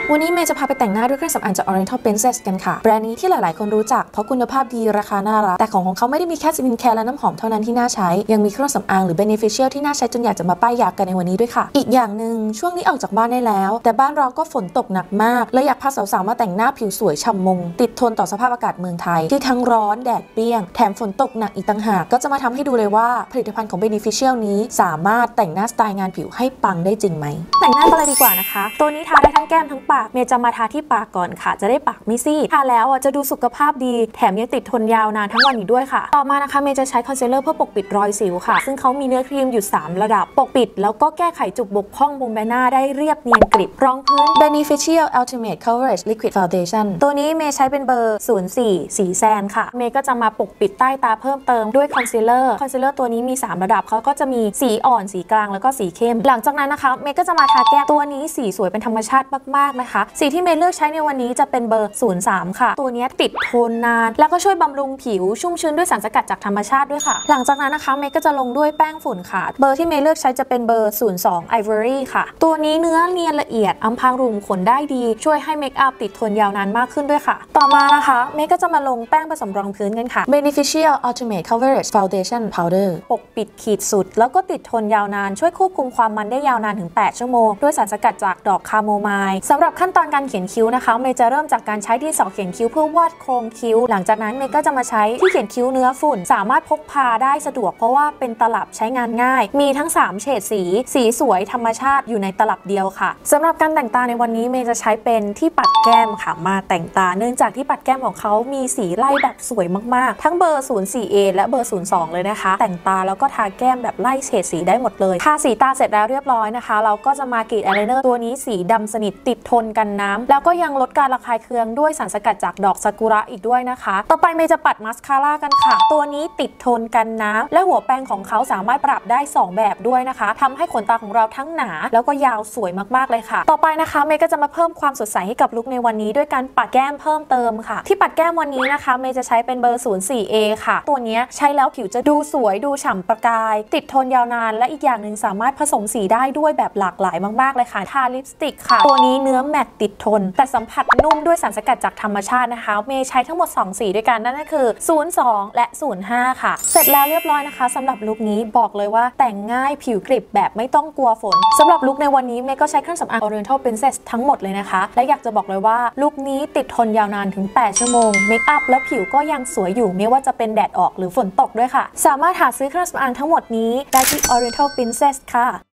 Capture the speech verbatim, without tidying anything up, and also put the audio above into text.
วันนี้เมย์จะพาไปแต่งหน้าด้วยเครื่องสำอางจาก Oriental Princess กันค่ะแบรนด์นี้ที่หลายๆคนรู้จักเพราะคุณภาพดีราคาน่ารักแต่ของของเขาไม่ได้มีแค่สกินแคร์และน้ำหอมเท่านั้นที่น่าใช้ยังมีเครื่องสำอางหรือ beneficial ที่น่าใช้จนอยากจะมาป้ายยากันในวันนี้ด้วยค่ะอีกอย่างหนึ่งช่วงนี้ออกจากบ้านได้แล้วแต่บ้านเราก็ฝนตกหนักมากเลยอยากพาสาวๆมาแต่งหน้าผิวสวยฉ่ำมงติดทนต่อสภาพอากาศเมืองไทยที่ทั้งร้อนแดดเปรี้ยงแถมฝนตกหนักอีกต่างหากก็จะมาทำให้ดูเลยว่าผลิตภัณฑ์ของ beneficial นี้สามารถแต่งหน้าสไตล์งานผิวให้ปังได้จริงไหมแต่งหน้ากันเลยดีกว่านะคะตัวนี้ทาได้ทั้งแก้มทั้งปากเมย์จะมาทาที่ปากก่อนค่ะจะได้ปากไม่ซีดทาแล้วอ่ะจะดูสุขภาพดีแถมยังติดทนยาวนานทั้งวันอีกด้วยค่ะต่อมานะคะเมย์จะใช้คอนซีลเลอร์เพื่อปกปิดรอยสิวค่ะซึ่งเขามีเนื้อครีมอยู่สามระดับปกปิดแล้วก็แก้ไขจุดบกพร่องบนใบหน้าได้เรียบเนียนกริบรองพื้น Beneficial Ultimate Coverage Liquid Foundation ตัวนี้เมย์ใช้เป็นเบอร์ศูนย์สี่สีแซนค่ะเมย์ก็จะมาปกปิดใต้ตาเพิ่มเติมด้วยคอนซีลเลอร์คอนซีลเลอร์ตัวนี้มีสามระดับเขาก็จะมีสีอ่อนสีกลางแล้วก็สีเข้มหลังจากนั้นนะคะเมย์ก็จะมาทาแก้มตัวนี้สีสวยเป็นธรรมชาติมากๆนะคะสีที่เมย์เลือกใช้ในวันนี้จะเป็นเบอร์ศูนย์สามค่ะตัวนี้ติดทนนานแล้วก็ช่วยบำรุงผิวชุ่มชื้นด้วยสารสกัดจากธรรมชาติด้วยค่ะหลังจากนั้นนะคะเมย์ก็จะลงด้วยแป้งฝุ่นค่ะเบอร์ที่เมย์เลือกใช้จะเป็นเบอร์ศูนย์สอง Ivory ค่ะตัวนี้เนื้อเนียนละเอียดอำพรางรูขุมขนได้ดีช่วยให้เมคอัพติดทนยาวนานมากขึ้นด้วยค่ะต่อมานะคะเมย์ก็จะมาลงแป้งผสมรองพื้นกันค่ะ Beneficial Ultimate Coverage Foundation Powder ปกปิดขีดสุดแล้วก็ติดทนยาวนานช่วยควบคุมความมันได้ยาวนานถึงแปดชั่วโมงด้วยสารสกัดจากดอกคาโมไมล์สำหรับขั้นตอนการเขียนคิ้วนะคะเมย์จะเริ่มจากการใช้ดินสอเขียนคิ้วเพื่อวาดโครงคิ้วหลังจากนั้นเมย์ก็จะมาใช้ที่เขียนคิ้วเนื้อฝุ่นสามารถพกพาได้สะดวกเพราะว่าเป็นตลับใช้งานง่ายมีทั้งสามเฉดสีสีสวยธรรมชาติอยู่ในตลับเดียวค่ะสำหรับการแต่งตาในวันนี้เมย์จะใช้เป็นที่ปัดแก้มค่ะมาแต่งตาเนื่องจากที่ปัดแก้มของเขามีสีไล่แบบสวยมากๆทั้งเบอร์ ศูนย์สี่ เอ และเบอร์ ศูนย์สอง เลยนะคะแต่งตาแล้วก็ทาแก้มแบบไล่เฉดสีได้หมดเลยทาสีตาเสร็จแล้วเรียบร้อยนะคะเราก็จะมากรีดอายไลเนอร์ตัวนี้สีดำสนิทติดทนกันน้ำแล้วก็ยังลดการระคายเคืองด้วยสารสกัดจากดอกซากุระอีกด้วยนะคะต่อไปเมย์จะปัดมัสคาร่ากันค่ะตัวนี้ติดทนกันน้ำและหัวแปรงของเขาสามารถปรับได้สองแบบด้วยนะคะทำให้ขนตาของเราทั้งหนาแล้วก็ยาวสวยมากๆเลยค่ะต่อไปนะคะเมย์ก็จะมาเพิ่มความสดใสให้กับลุคในวันนี้ด้วยการปัดแก้มเพิ่มเติมค่ะที่ปัดแก้มวันนี้นะคะเมย์จะใช้เป็นเบอร์ ศูนย์ สี่ เอ ค่ะตัวนี้ใช้แล้วผิวจะดูสวยดูฉ่ำประกายติดทนยาวนานและอีกอย่างหนึ่งสามารถผสมสีได้ด้วยแบบหลากหลายมากๆเลยค่ะทาลิปสติกค่ะตัวนี้เนื้อแมตต์ติดทนแต่สัมผัสนุ่มด้วยสารสกัดจากธรรมชาตินะคะเมย์ใช้ทั้งหมดสองสีด้วยกันนั่นก็คือ ศูนย์สอง และ ศูนย์ห้า ค่ะเสร็จแล้วเรียบร้อยนะคะสำหรับลุคนี้บอกเลยว่าแต่งง่ายผิวกริบแบบไม่ต้องกลัวฝนสำหรับลุคในวันนี้เมย์ก็ใช้เครื่องสำอาง Oriental Princess ทั้งหมดเลยนะคะและอยากจะบอกเลยว่าลุคนี้ติดทนยาวนานถึงแปดชั่วโมงเมคอัพและผิวก็ยังสวยอยู่ไม่ว่าจะเป็นแดดออกหรือฝนตกด้วยค่ะสามารถหาซื้อเครื่องสำอางทั้งหมดนี้ได้ที่ Oriental Princess ค่ะ